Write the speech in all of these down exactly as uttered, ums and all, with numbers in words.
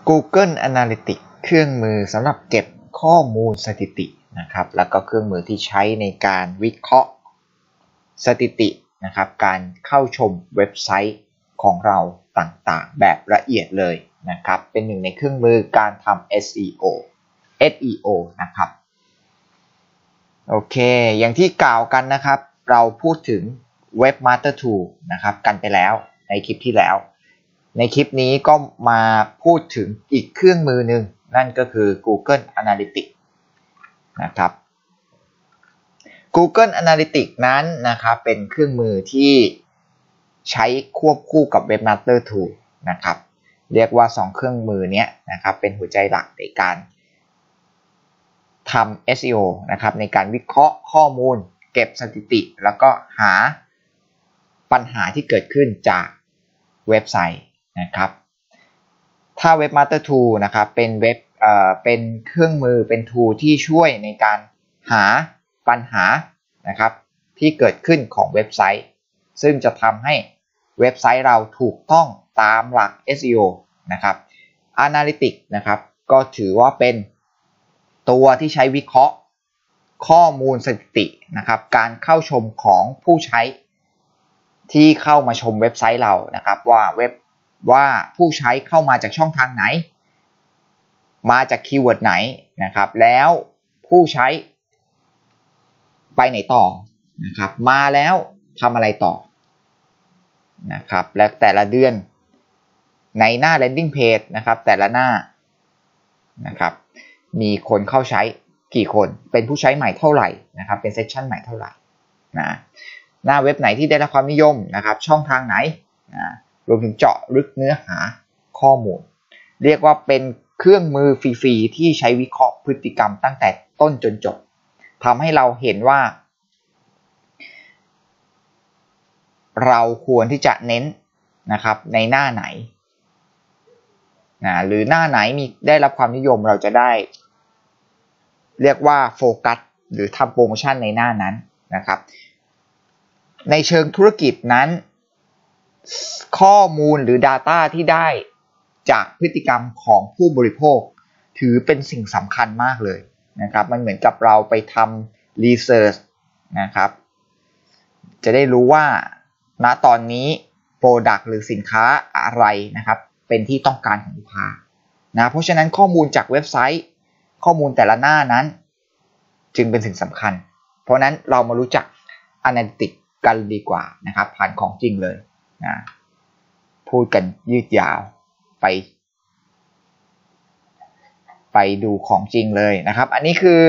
Google Analytics เครื่องมือสำหรับเก็บข้อมูลสถิตินะครับแล้วก็เครื่องมือที่ใช้ในการวิเคราะห์สถิตินะครับการเข้าชมเว็บไซต์ของเราต่างๆแบบละเอียดเลยนะครับเป็นหนึ่งในเครื่องมือการทำ เอส อี โอ เอส อี โอ นะครับโอเคอย่างที่กล่าวกันนะครับเราพูดถึง Webmaster Tools นะครับกันไปแล้วในคลิปที่แล้วในคลิปนี้ก็มาพูดถึงอีกเครื่องมือหนึ่งนั่นก็คือ Google Analytics นะครับ Google Analytics นั้นนะครับเป็นเครื่องมือที่ใช้ควบคู่กับ Webmaster Tools นะครับเรียกว่าสองเครื่องมือนี้นะครับเป็นหัวใจหลักในการทำ เอส อี โอ นะครับในการวิเคราะห์ข้อมูลเก็บสถิติแล้วก็หาปัญหาที่เกิดขึ้นจากเว็บไซต์นะครับถ้า Webmaster Tool นะครับเป็นเว็บเอ่อเป็นเครื่องมือเป็น tool ที่ช่วยในการหาปัญหานะครับที่เกิดขึ้นของเว็บไซต์ซึ่งจะทำให้เว็บไซต์เราถูกต้องตามหลัก เอส อี โอ นะครับ Analytics นะครับก็ถือว่าเป็นตัวที่ใช้วิเคราะห์ข้อมูลสถิตินะครับการเข้าชมของผู้ใช้ที่เข้ามาชมเว็บไซต์เรานะครับว่าเว็บว่าผู้ใช้เข้ามาจากช่องทางไหนมาจากคีย์เวิร์ดไหนนะครับแล้วผู้ใช้ไปไหนต่อนะครับมาแล้วทำอะไรต่อนะครับและแต่ละเดือนในหน้า landing page นะครับแต่ละหน้านะครับมีคนเข้าใช้กี่คนเป็นผู้ใช้ใหม่เท่าไหร่นะครับเป็นเซสชันใหม่เท่าไหร่นะหน้าเว็บไหนที่ได้รับความนิยมนะครับช่องทางไหนนะรวมถึงเจาะลึกเนื้อหาข้อมูลเรียกว่าเป็นเครื่องมือฟรีๆที่ใช้วิเคราะห์พฤติกรรมตั้งแต่ต้นจนจบทำให้เราเห็นว่าเราควรที่จะเน้นนะครับในหน้าไหนนะหรือหน้าไหนมีได้รับความนิยมเราจะได้เรียกว่าโฟกัสหรือทำโปรโมชั่นในหน้านั้นนะครับในเชิงธุรกิจนั้นข้อมูลหรือ Data ที่ได้จากพฤติกรรมของผู้บริโภคถือเป็นสิ่งสำคัญมากเลยนะครับมันเหมือนกับเราไปทำ Research นะครับจะได้รู้ว่าณตอนนี้ Product หรือสินค้าอะไรนะครับเป็นที่ต้องการของลูกค้านะเพราะฉะนั้นข้อมูลจากเว็บไซต์ข้อมูลแต่ละหน้านั้นจึงเป็นสิ่งสำคัญเพราะนั้นเรามารู้จัก Analytics กันดีกว่านะครับผ่านของจริงเลยนะพูดกันยืดยาวไปไปดูของจริงเลยนะครับอันนี้คือ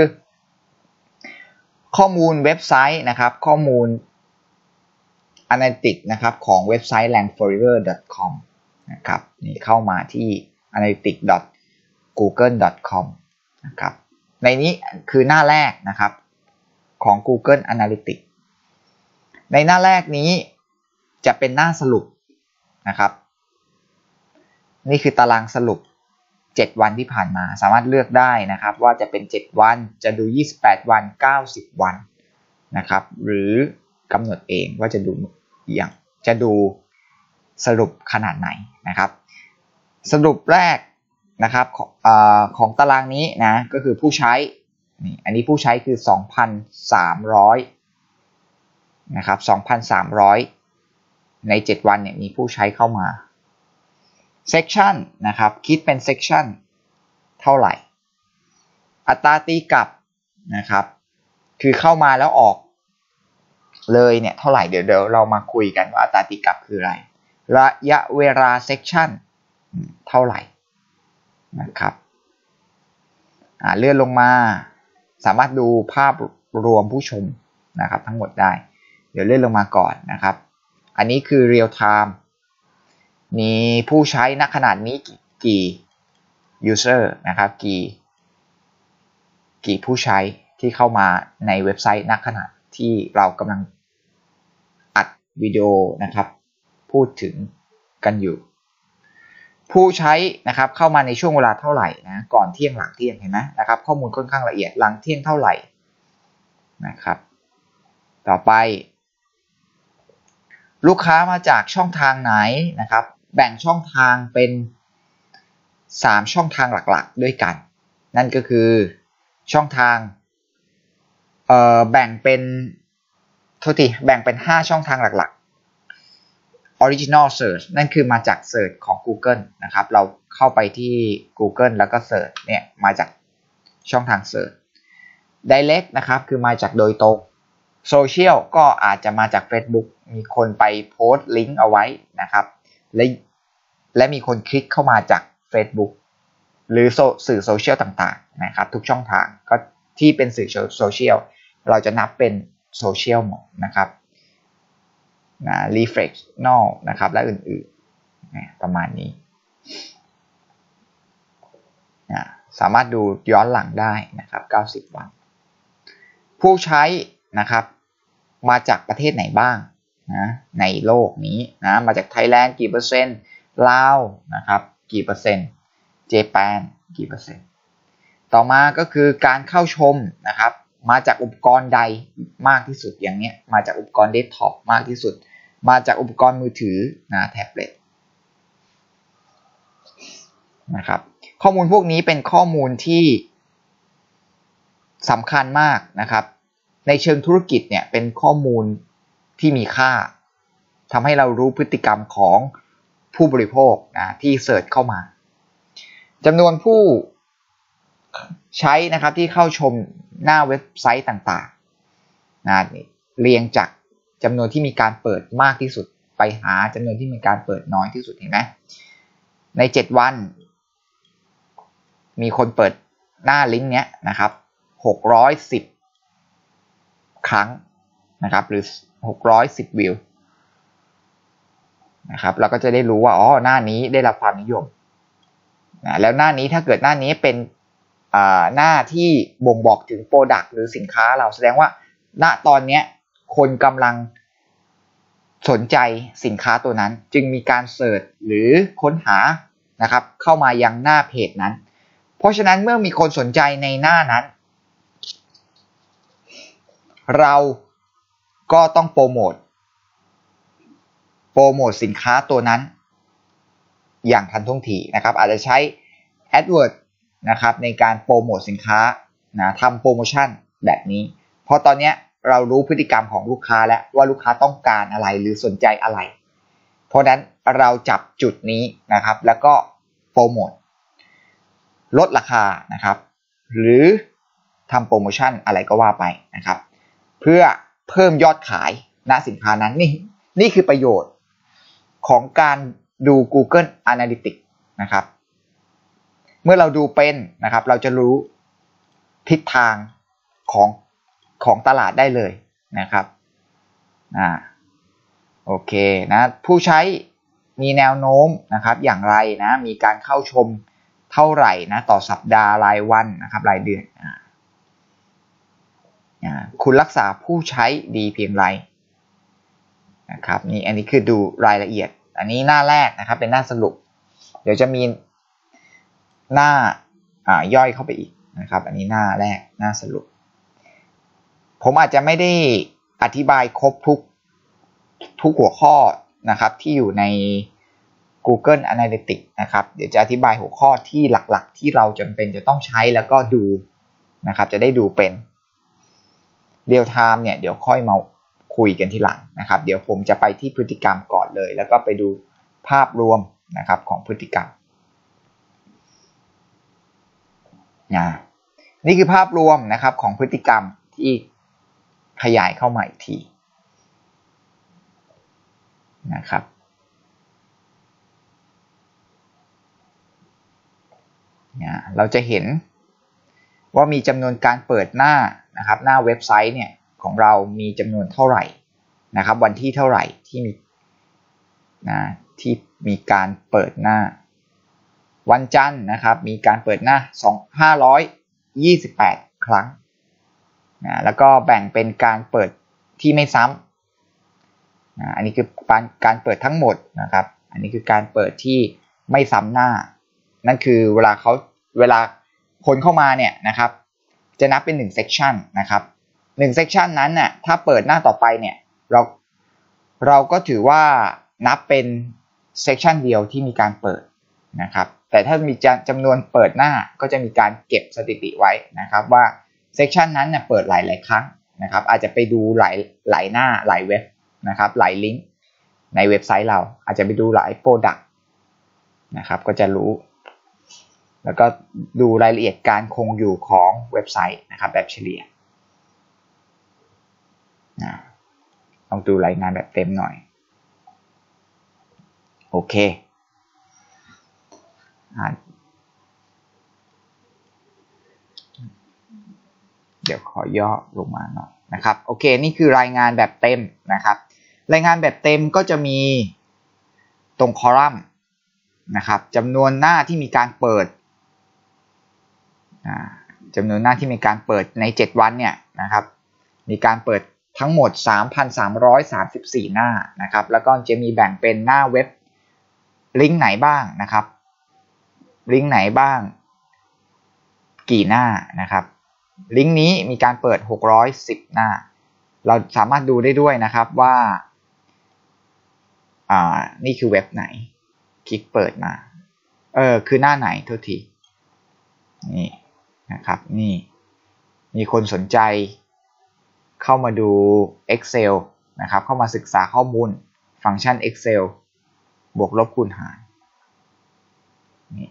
ข้อมูลเว็บไซต์นะครับข้อมูล Analytics นะครับของเว็บไซต์ แรงก์ ฟอร์ เอเวอร์ ดอท คอม นะครับนี่เข้ามาที่ แอนาลิติกส์ ดอท กูเกิล ดอท คอม นะครับในนี้คือหน้าแรกนะครับของ Google Analytics ในหน้าแรกนี้จะเป็นหน้าสรุปนะครับนี่คือตารางสรุปเจ็ดวันที่ผ่านมาสามารถเลือกได้นะครับว่าจะเป็นเจ็ดวันจะดูยี่สิบแปดวันเก้าสิบวันนะครับหรือกำหนดเองว่าจะดูอย่างจะดูสรุปขนาดไหนนะครับสรุปแรกนะครับของเอ่อของตารางนี้นะก็คือผู้ใช้นี่อันนี้ผู้ใช้คือ สองพันสามร้อย นะครับ สองพันสามร้อย ในเจ็ดวันเนี่ยมีผู้ใช้เข้ามา section นะครับคิดเป็น section เท่าไหร่อัตราตีกลับนะครับคือเข้ามาแล้วออกเลยเนี่ยเท่าไหร่เดี๋ยวเดี๋ยวเรามาคุยกันว่าอัตราตีกลับคืออะไรระยะเวลา section เท่าไหร่นะครับอ่าเลื่อนลงมาสามารถดูภาพรวมผู้ชมนะครับทั้งหมดได้เดี๋ยวเลื่อนลงมาก่อนนะครับอันนี้คือ real time มีผู้ใช้ณขนาดนี้กี่ user นะครับกี่กี่ผู้ใช้ที่เข้ามาในเว็บไซต์ณขณะที่เรากำลังอัดวิดีโอนะครับพูดถึงกันอยู่ผู้ใช้นะครับเข้ามาในช่วงเวลาเท่าไหร่นะก่อนเที่ยงหลังเที่ยงเห็นไหมนะครับข้อมูลค่อนข้างละเอียดหลังเที่ยงเท่าไหร่นะครับต่อไปลูกค้ามาจากช่องทางไหนนะครับแบ่งช่องทางเป็นสามช่องทางหลักๆด้วยกันนั่นก็คือช่องทางเอ่อแบ่งเป็นโทษทีแบ่งเป็นห้าช่องทางหลักๆ Original Search นั่นคือมาจาก Search ของ Google นะครับเราเข้าไปที่ Google แล้วก็ Search เนี่ยมาจากช่องทาง Search Direct นะครับคือมาจากโดยตรง Social ก็อาจจะมาจาก Facebook มีคนไปโพสต์ลิงก์เอาไว้นะครับและและมีคนคลิกเข้ามาจาก Facebook หรือสื่อโซเชียลต่างๆนะครับทุกช่องทางก็ที่เป็นสื่อโซเชียลเราจะนับเป็นโซเชียลหมดนะครับนะ reflectional นะครับและอื่นๆนะประมาณนี้นะสามารถดูย้อนหลังได้นะครับเก้าสิบวันผู้ใช้นะครับมาจากประเทศไหนบ้างนะในโลกนี้นะมาจากไทยแลนด์กี่เปอร์เซ็นต์ลาวนะครับกี่เปอร์เซ็นต์เจแปนกี่เปอร์เซ็นต์ต่อมาก็คือการเข้าชมนะครับมาจากอุปกรณ์ใดมากที่สุดอย่างเนี้ยมาจากอุปกรณ์เดสก์ท็อปมากที่สุดมาจากอุปกรณ์มือถือนะแท็บเล็ตนะครับข้อมูลพวกนี้เป็นข้อมูลที่สำคัญมากนะครับในเชิงธุรกิจเนี่ยเป็นข้อมูลที่มีค่าทำให้เรารู้พฤติกรรมของผู้บริโภคนะที่เสิร์ชเข้ามาจำนวนผู้ใช้นะครับที่เข้าชมหน้าเว็บไซต์ต่างๆนะเรียงจากจำนวนที่มีการเปิดมากที่สุดไปหาจำนวนที่มีการเปิดน้อยที่สุดเห็นไหมในเจ็ดวันมีคนเปิดหน้าลิงก์เนี้ยนะครับหกร้อยสิบครั้งนะครับหรือหกร้อยสิบวิวนะครับเราก็จะได้รู้ว่าอ๋อหน้านี้ได้รับความนิยมนะแล้วหน้านี้ถ้าเกิดหน้านี้เป็นอ่าหน้าที่บ่งบอกถึงโปรดักต์หรือสินค้าเราแสดงว่าณตอนนี้คนกำลังสนใจสินค้าตัวนั้นจึงมีการเสิร์ชหรือค้นหานะครับเข้ามายังหน้าเพจนั้นเพราะฉะนั้นเมื่อมีคนสนใจในหน้านั้นเราก็ต้องโปรโมทโปรโมทสินค้าตัวนั้นอย่างทันท่วงทีนะครับอาจจะใช้ AdWords นะครับในการโปรโมทสินค้านะทำโปรโมชั่นแบบนี้เพราะตอนนี้เรารู้พฤติกรรมของลูกค้าแล้วว่าลูกค้าต้องการอะไรหรือสนใจอะไรเพราะฉะนั้นเราจับจุดนี้นะครับแล้วก็โปรโมทลดราคานะครับหรือทำโปรโมชั่นอะไรก็ว่าไปนะครับเพื่อเพิ่มยอดขายณสินค้านั้นนี่นี่คือประโยชน์ของการดู Google Analytics นะครับเมื่อเราดูเป็นนะครับเราจะรู้ทิศทางของของตลาดได้เลยนะครับอ่าโอเคนะผู้ใช้มีแนวโน้มนะครับอย่างไรนะมีการเข้าชมเท่าไหร่นะต่อสัปดาห์รายวันนะครับรายเดือนอ่าอ่าคุณรักษาผู้ใช้ดีเพียงไรนะครับนี่อันนี้คือดูรายละเอียดอันนี้หน้าแรกนะครับเป็นหน้าสรุปเดี๋ยวจะมีหน้าอ่าย่อยเข้าไปอีกนะครับอันนี้หน้าแรกหน้าสรุปผมอาจจะไม่ได้อธิบายครบทุกทุกหัวข้อนะครับที่อยู่ใน Google Analytics นะครับเดี๋ยวจะอธิบายหัวข้อที่หลักๆที่เราจำเป็นจะต้องใช้แล้วก็ดูนะครับจะได้ดูเป็น Real Time เนี่ยเดี๋ยวค่อยมาคุยกันทีหลังนะครับเดี๋ยวผมจะไปที่พฤติกรรมก่อนเลยแล้วก็ไปดูภาพรวมนะครับของพฤติกรรมนะนี่คือภาพรวมนะครับของพฤติกรรมที่ขยายเข้ามาอีกทีนะครับนะเราจะเห็นว่ามีจำนวนการเปิดหน้านะครับหน้าเว็บไซต์เนี่ยของเรามีจำนวนเท่าไหร่นะครับวันที่เท่าไหร่ที่มีนะที่มีการเปิดหน้าวันจันทร์นะครับมีการเปิดหน้าสองพันห้าร้อยยี่สิบแปดครั้งนะแล้วก็แบ่งเป็นการเปิดที่ไม่ซ้ำนะอันนี้คือการการเปิดทั้งหมดนะครับอันนี้คือการเปิดที่ไม่ซ้ำหน้านั่นคือเวลาเขาเวลาคนเข้ามาเนี่ยนะครับจะนับเป็นหนึ่ง section นะครับหนึ่ง section นั้นน่ะถ้าเปิดหน้าต่อไปเนี่ยเราเราก็ถือว่านับเป็น section เดียวที่มีการเปิดนะครับแต่ถ้ามีจำนวนเปิดหน้าก็จะมีการเก็บสถิติไว้นะครับว่าเซกชันนั้นเนี่ยเปิดหลายหลายครั้งนะครับอาจจะไปดูหลายหลายหน้าหลายเว็บนะครับหลายลิงก์ในเว็บไซต์เราอาจจะไปดูหลายโปรดักต์นะครับก็จะรู้แล้วก็ดูรายละเอียดการคงอยู่ของเว็บไซต์นะครับแบบเฉลี่ยลองดูรายงานแบบเต็มหน่อยโอเคเดี๋ยวขอย่อลงมาหน่อยนะครับโอเคนี่คือรายงานแบบเต็มนะครับรายงานแบบเต็มก็จะมีตรงคอลัมน์นะครับจำนวนหน้าที่มีการเปิดจำนวนหน้าที่มีการเปิดในเจ็ดวันเนี่ยนะครับมีการเปิดทั้งหมด สามพันสามร้อยสามสิบสี่ หน้านะครับแล้วก็จะมีแบ่งเป็นหน้าเว็บลิงก์ไหนบ้างนะครับลิงก์ไหนบ้างกี่หน้านะครับลิงก์นี้มีการเปิดหกร้อยสิบหน้าเราสามารถดูได้ด้วยนะครับว่าอ่านี่คือเว็บไหนคลิกเปิดมาเออคือหน้าไหนโทษทีนี่นะครับนี่มีคนสนใจเข้ามาดู Excel นะครับเข้ามาศึกษาข้อมูลฟังก์ชัน Excel บวกลบคูณหารนี่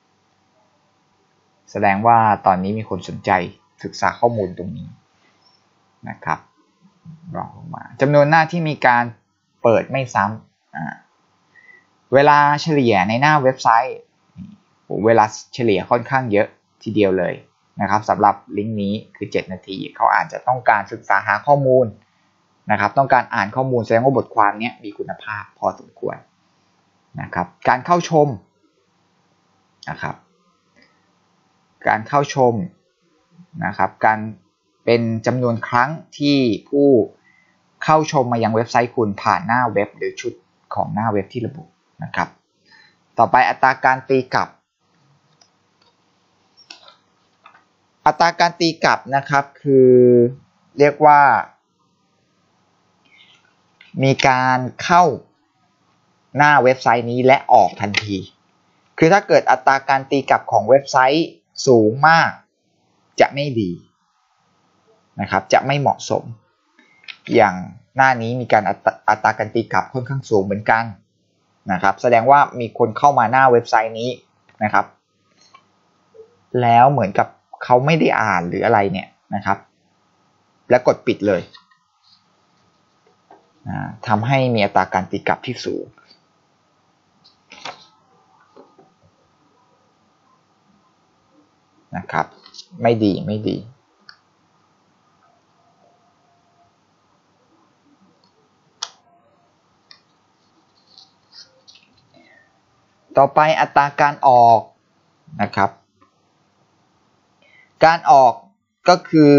แสดงว่าตอนนี้มีคนสนใจศึกษาข้อมูลตรงนี้นะครับรองลงมาจำนวนหน้าที่มีการเปิดไม่ซ้ำเวลาเฉลี่ยในหน้าเว็บไซต์เวลาเฉลี่ยค่อนข้างเยอะทีเดียวเลยนะครับสำหรับลิงก์นี้คือเจ็ดนาทีเขาอาจจะต้องการศึกษาหาข้อมูลนะครับต้องการอ่านข้อมูลแสดงว่าบทความนี้มีคุณภาพพอสมควรนะครับการเข้าชมนะครับการเข้าชมนะครับการเป็นจำนวนครั้งที่ผู้เข้าชมมายังเว็บไซต์คุณผ่านหน้าเว็บหรือชุดของหน้าเว็บที่ระบุนะครับต่อไปอัตราการตีกลับอัตราการตีกลับนะครับคือเรียกว่ามีการเข้าหน้าเว็บไซต์นี้และออกทันทีคือถ้าเกิดอัตราการตีกลับของเว็บไซต์สูงมากจะไม่ดีนะครับจะไม่เหมาะสมอย่างหน้านี้มีการอัตราการตีกลับค่อนข้างสูงเหมือนกันนะครับแสดงว่ามีคนเข้ามาหน้าเว็บไซต์นี้นะครับแล้วเหมือนกับเขาไม่ได้อ่านหรืออะไรเนี่ยนะครับแล้วกดปิดเลยทำให้มีอัตราการตีกลับที่สูงนะครับไม่ดีไม่ดีต่อไปอัตราการออกนะครับการออกก็คือ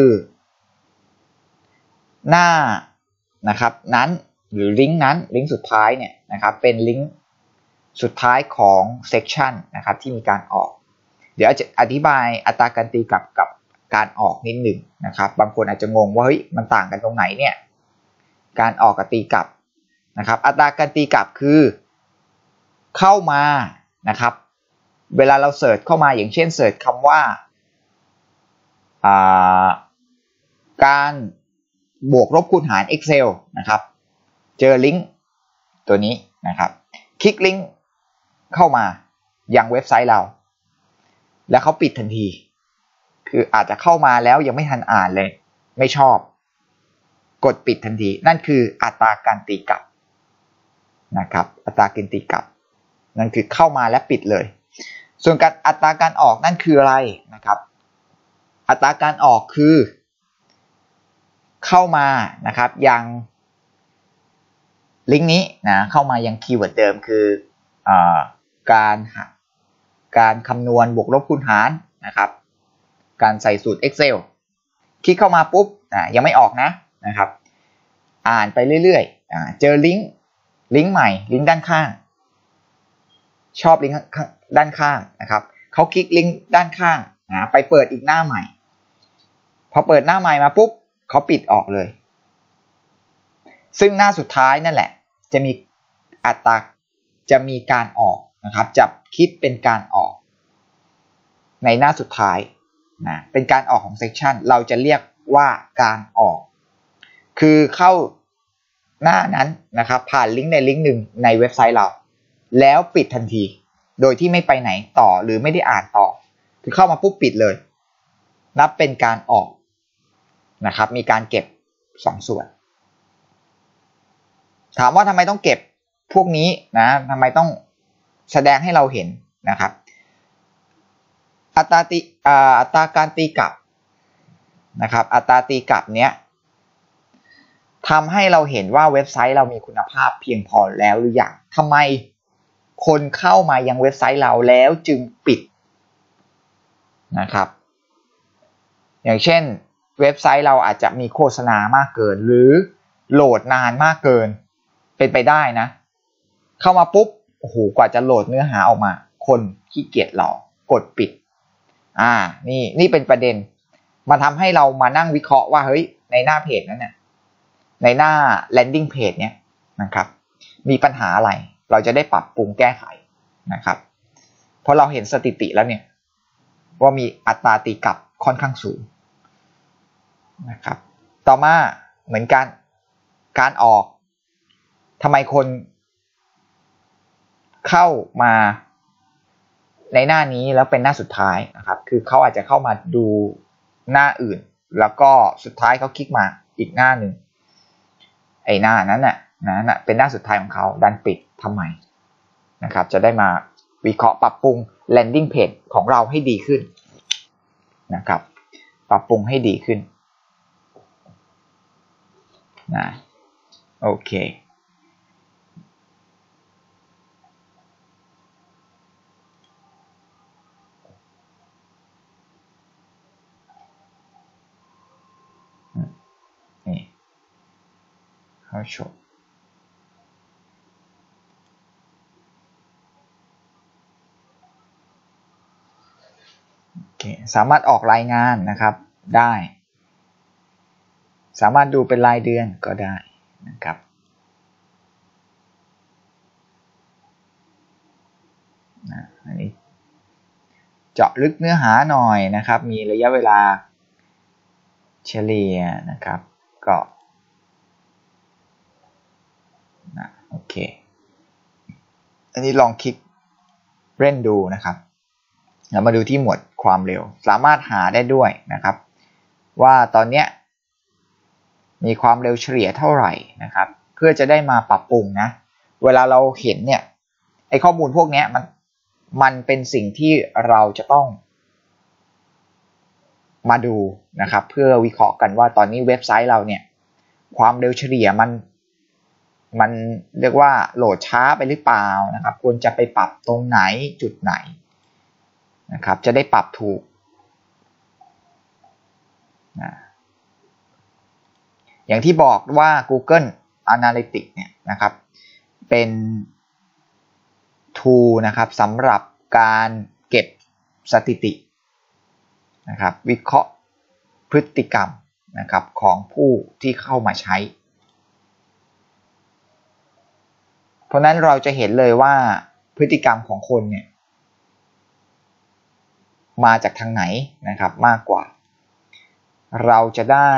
หน้านะครับนั้นหรือลิงก์นั้นลิงก์สุดท้ายเนี่ยนะครับเป็นลิงก์สุดท้ายของเซกชันนะครับที่มีการออกเดี๋ยวจะอธิบายอัตราการตีกลับกับการออกนิดหนึ่งนะครับบางคนอาจจะงงว่าเฮ้ยมันต่างกันตรงไหนเนี่ยการออกกับตีกลับนะครับอัตราการตีกลับคือเข้ามานะครับเวลาเราเสิร์ชเข้ามาอย่างเช่นเสิร์ชคำว่าการบวกลบคูณหาร Excel นะครับเจอลิงก์ตัวนี้นะครับคลิกลิงก์เข้ามายังเว็บไซต์เราแล้วเขาปิดทันทีคืออาจจะเข้ามาแล้วยังไม่ทันอ่านเลยไม่ชอบกดปิดทันทีนั่นคืออัตราการตีกลับนะครับอัตราการตีกลับนั่นคือเข้ามาและปิดเลยส่วนการอัตราการออกนั่นคืออะไรนะครับอัตราการออกคือเข้ามานะครับยังลิงก์นี้นะเข้ามายังคีย์เวิร์ดเดิมคืออการการคำนวณบวกลบคูณหารนะครับการใส่สูตร Excel คลิกเข้ามาปุ๊บนะยังไม่ออกนะนะครับอ่านไปเรื่อยๆเจอลิงก์ลิงก์ใหม่ลิงก์ด้านข้างชอบลิงก์ด้านข้างนะครับเขาคลิกลิงก์ด้านข้างนะไปเปิดอีกหน้าใหม่พอเปิดหน้าใหม่มาปุ๊บเขาปิดออกเลยซึ่งหน้าสุดท้ายนั่นแหละจะมีอัตราจะมีการออกนะครับจะคิดเป็นการออกในหน้าสุดท้ายนะเป็นการออกของเซกชันเราจะเรียกว่าการออกคือเข้าหน้านั้นนะครับผ่านลิงก์ในลิงก์หนึ่งในเว็บไซต์เราแล้วปิดทันทีโดยที่ไม่ไปไหนต่อหรือไม่ได้อ่านต่อคือเข้ามาปุ๊บปิดเลยนับเป็นการออกนะครับมีการเก็บสองส่วนถามว่าทำไมต้องเก็บพวกนี้นะทำไมต้องแสดงให้เราเห็นนะครับอัตราตีอัตราการตีกลับนะครับอัตราตีกลับเนี้ยทำให้เราเห็นว่าเว็บไซต์เรามีคุณภาพเพียงพอแล้วหรือยังทำไมคนเข้ามายังเว็บไซต์เราแล้วจึงปิดนะครับอย่างเช่นเว็บไซต์เราอาจจะมีโฆษณามากเกินหรือโหลดนานมากเกินเป็นไปได้นะเข้ามาปุ๊บโอ้โหกว่าจะโหลดเนื้อหาออกมาคนขี้เกียจรอกดปิดอ่านี่นี่เป็นประเด็นมาทำให้เรามานั่งวิเคราะห์ว่าเฮ้ยในหน้าเพจนั้นเนี่ยในหน้า landing page เนี่ยนะครับมีปัญหาอะไรเราจะได้ปรับปรุงแก้ไขนะครับเพราะเราเห็นสถิติแล้วเนี่ยว่ามีอัตราตีกลับค่อนข้างสูงนะครับต่อมาเหมือนกันการออกทำไมคนเข้ามาในหน้านี้แล้วเป็นหน้าสุดท้ายนะครับคือเขาอาจจะเข้ามาดูหน้าอื่นแล้วก็สุดท้ายเขาคลิกมาอีกหน้าหนึ่งไอ้หน้านั้นน่ะนั้นน่ะเป็นหน้าสุดท้ายของเขาดันปิดทำไมนะครับจะได้มาวิเคราะห์ปรับปรุง landing page ของเราให้ดีขึ้นนะครับปรับปรุงให้ดีขึ้นนะโอเคนี่เขาโชว์โอเคสามารถออกรายงานนะครับได้สามารถดูเป็นรายเดือนก็ได้นะครับนะอันนี้เจาะลึกเนื้อหาหน่อยนะครับมีระยะเวลาเฉลี่ยนะครับก็นะโอเคอันนี้ลองคลิกเล่นดูนะครับแล้วมาดูที่หมวดความเร็วสามารถหาได้ด้วยนะครับว่าตอนนี้มีความเร็วเฉลี่ยเท่าไหร่นะครับเพื่อจะได้มาปรับปรุงนะเวลาเราเห็นเนี่ยไอ้ข้อมูลพวกนี้มันมันเป็นสิ่งที่เราจะต้องมาดูนะครับเพื่อวิเคราะห์กันว่าตอนนี้เว็บไซต์เราเนี่ยความเร็วเฉลี่ยมันมันเรียกว่าโหลดช้าไปหรือเปล่านะครับควรจะไปปรับตรงไหนจุดไหนนะครับจะได้ปรับถูกนะอย่างที่บอกว่า Google Analytics เนี่ยนะครับเป็น tool นะครับสำหรับการเก็บสถิตินะครับวิเคราะห์พฤติกรรมนะครับของผู้ที่เข้ามาใช้เพราะนั้นเราจะเห็นเลยว่าพฤติกรรมของคนเนี่ยมาจากทางไหนนะครับมากกว่าเราจะได้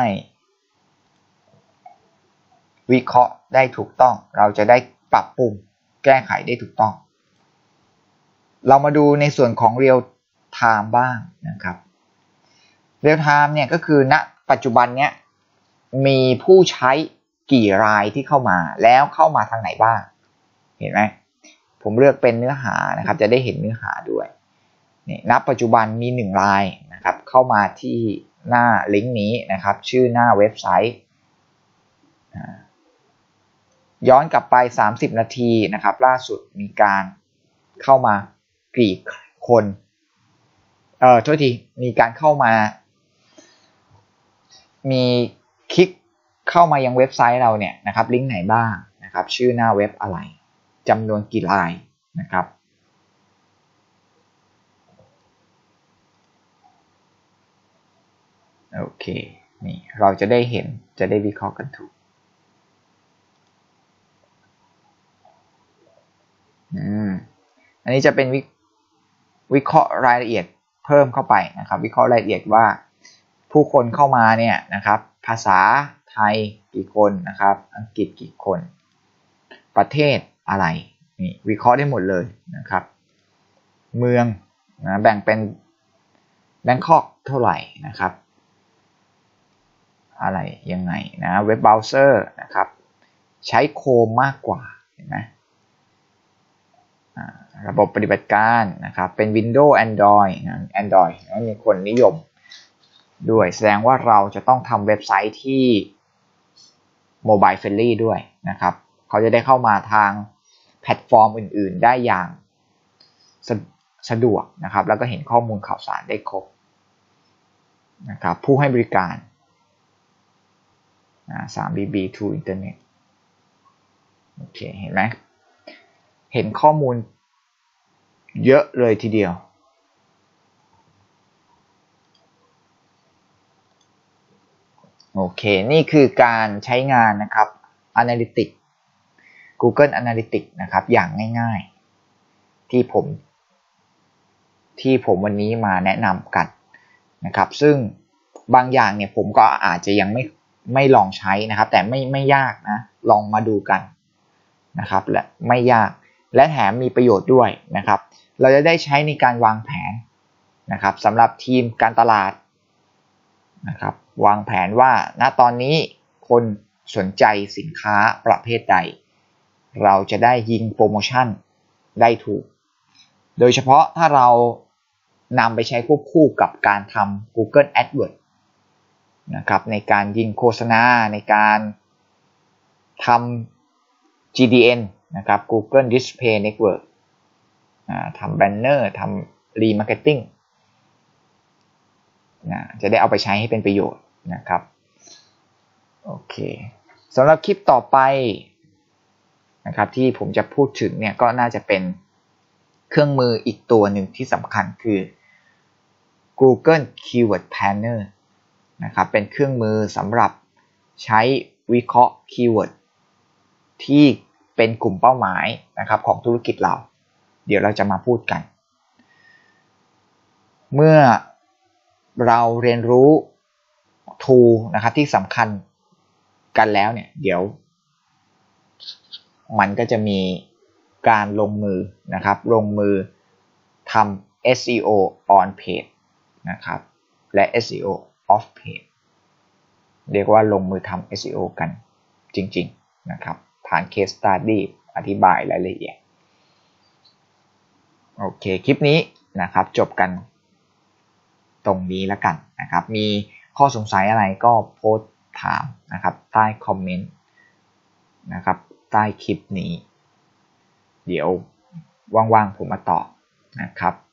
วิเคราะห์ได้ถูกต้องเราจะได้ปรับปรุงแก้ไขได้ถูกต้องเรามาดูในส่วนของ Real Time บ้างนะครับ Real Time เนี่ยก็คือณปัจจุบันเนี้ยมีผู้ใช้กี่รายที่เข้ามาแล้วเข้ามาทางไหนบ้างเห็นไหมผมเลือกเป็นเนื้อหานะครับจะได้เห็นเนื้อหาด้วยนี่ณปัจจุบันมีหนึ่งรายนะครับเข้ามาที่หน้าลิงก์นี้นะครับชื่อหน้าเว็บไซต์ย้อนกลับไปสามสิบนาทีนะครับล่าสุดมีการเข้ามากี่คนเอ่อโทษทีมีการเข้ามามีคลิกเข้ามายังเว็บไซต์เราเนี่ยนะครับลิงก์ไหนบ้างนะครับชื่อหน้าเว็บอะไรจำนวนกี่รายนะครับโอเคนี่เราจะได้เห็นจะได้วิเคราะห์กันถูกอืมอันนี้จะเป็นวิวิเคราะห์รายละเอียดเพิ่มเข้าไปนะครับวิเคราะห์รายละเอียดว่าผู้คนเข้ามาเนี่ยนะครับภาษาไทยกี่คนนะครับอังกฤษกี่คนประเทศอะไรนี่วิเคราะห์ได้หมดเลยนะครับเมืองนะแบ่งเป็นแบงคอกเท่าไหร่นะครับอะไรยังไงนะเว็บเบราว์เซอร์นะครับใช้โคมมากกว่าเห็นไหมระบบปฏิบัติการนะครับเป็น Windows Android นะ Android แล้วมีคนนิยมด้วยแสดงว่าเราจะต้องทำเว็บไซต์ที่ Mobile Friendly ด้วยนะครับเขาจะได้เข้ามาทางแพลตฟอร์มอื่นๆได้อย่างสะสะดวกนะครับแล้วก็เห็นข้อมูลข่าวสารได้ครบนะครับผู้ให้บริการนะ ทรี บี บี to Internet โอเคเห็นไหมเห็นข้อมูลเยอะเลยทีเดียวโอเคนี่คือการใช้งานนะครับ Analytics Google Analytics นะครับอย่างง่ายๆที่ผมที่ผมวันนี้มาแนะนำกันนะครับซึ่งบางอย่างเนี่ยผมก็อาจจะยังไม่ไม่ลองใช้นะครับแต่ไม่ไม่ยากนะลองมาดูกันนะครับและไม่ยากและแถมมีประโยชน์ด้วยนะครับเราจะได้ใช้ในการวางแผนนะครับสำหรับทีมการตลาดนะครับวางแผนว่าณตอนนี้คนสนใจสินค้าประเภทใดเราจะได้ยิงโปรโมชั่นได้ถูกโดยเฉพาะถ้าเรานำไปใช้ควบคู่กับการทำ Google AdWords นะครับในการยิงโฆษณาในการทำ จี ดี เอ็น นะครับ Google Display Network ทำแบนเนอร์ทำรีมาร์เก็ตติ้งนะจะได้เอาไปใช้ให้เป็นประโยชน์นะครับโอเคสำหรับคลิปต่อไปนะครับที่ผมจะพูดถึงเนี่ยก็น่าจะเป็นเครื่องมืออีกตัวหนึ่งที่สำคัญคือ Google Keyword Planner นะครับเป็นเครื่องมือสำหรับใช้วิเคราะห์คีย์เวิร์ดที่เป็นกลุ่มเป้าหมายนะครับของธุรกิจเราเดี๋ยวเราจะมาพูดกันเมื่อเราเรียนรู้ tool นะครับที่สำคัญกันแล้วเนี่ยเดี๋ยวมันก็จะมีการลงมือนะครับลงมือทำ เอส อี โอ on page นะครับและ เอส อี โอ off page เรียกว่าลงมือทำ เอส อี โอ กันจริงๆนะครับผ่าน case study อธิบายรายละเอียดโอเคคลิปนี้นะครับจบกันตรงนี้แล้วกันนะครับมีข้อสงสัยอะไรก็โพสต์ถามนะครับใต้คอมเมนต์นะครับใต้คลิปนี้เดี๋ยวว่างๆผมมาตอบนะครับ